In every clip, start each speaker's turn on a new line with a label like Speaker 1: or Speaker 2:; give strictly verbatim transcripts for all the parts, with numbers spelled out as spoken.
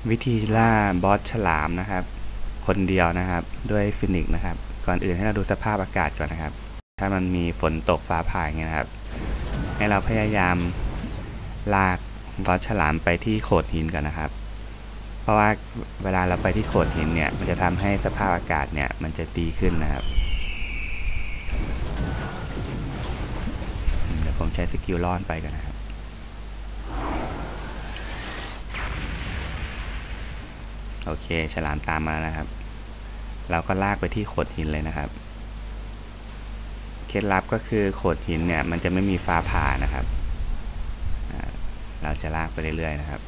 Speaker 1: วิธีล่าบอสฉลามนะครับคนเดียวนะครับด้วยฟินิกส์นะครับก่อนอื่นให้เราดูสภาพอากาศก่อนนะครับถ้ามันมีฝนตกฟ้าผ่าอย่างเงี้ยนะครับให้เราพยายามลากบอสฉลามไปที่โขดหินก่อนนะครับเพราะว่าเวลาเราไปที่โขดหินเนี่ยมันจะทำให้สภาพอากาศเนี่ยมันจะดีขึ้นนะครับเดี๋ยวผมใช้สกิลล่อนไปกันนะครับโอเคฉลามตามมาแล้วนะครับเราก็ลากไปที่โขดหินเลยนะครับเคล็ดลับก็คือโขดหินเนี่ยมันจะไม่มีฟ้าผ่านะครับเราจะลากไปเรื่อยๆนะครับ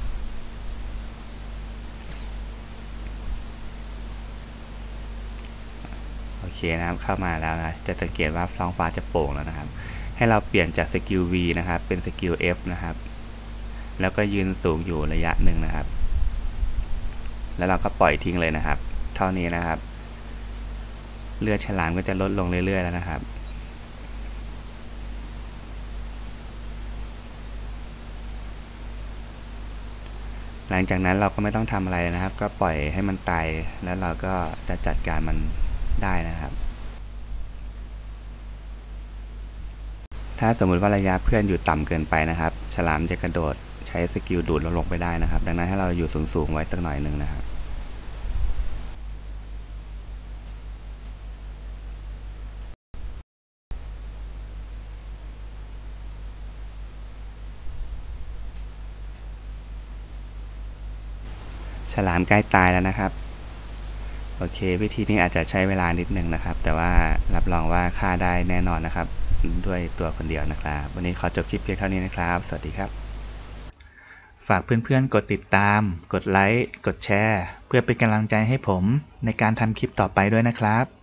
Speaker 1: โอเคนะครับเข้ามาแล้วนะจะสังเกตว่าท้องฟ้าจะโปร่งแล้วนะครับให้เราเปลี่ยนจากสกิล V นะครับเป็นสกิล F นะครับแล้วก็ยืนสูงอยู่ระยะหนึ่งนะครับแล้วเราก็ปล่อยทิ้งเลยนะครับเท่านี้นะครับเลือดฉลามก็จะลดลงเรื่อยๆแล้วนะครับหลังจากนั้นเราก็ไม่ต้องทำอะไรนะครับก็ปล่อยให้มันตายแล้วเราก็จะจัดการมันได้นะครับถ้าสมมุติว่าระยะเพื่อนอยู่ต่ำเกินไปนะครับฉลามจะกระโดดใช้สกิลดูดเราลงไปได้นะครับดังนั้นให้เราอยู่สูงๆไว้สักหน่อยหนึ่งนะครับฉลามใกล้ตายแล้วนะครับโอเควิธีนี้อาจจะใช้เวลานิดนึงนะครับแต่ว่ารับรองว่าฆ่าได้แน่นอนนะครับด้วยตัวคนเดียวนะครับวันนี้ขอจบคลิปเพียงเท่านี้นะครับสวัสดีครับฝากเพื่อนๆกดติดตามกดไลค์กดแชร์เพื่อเป็นกำลังใจให้ผมในการทำคลิปต่อไปด้วยนะครับ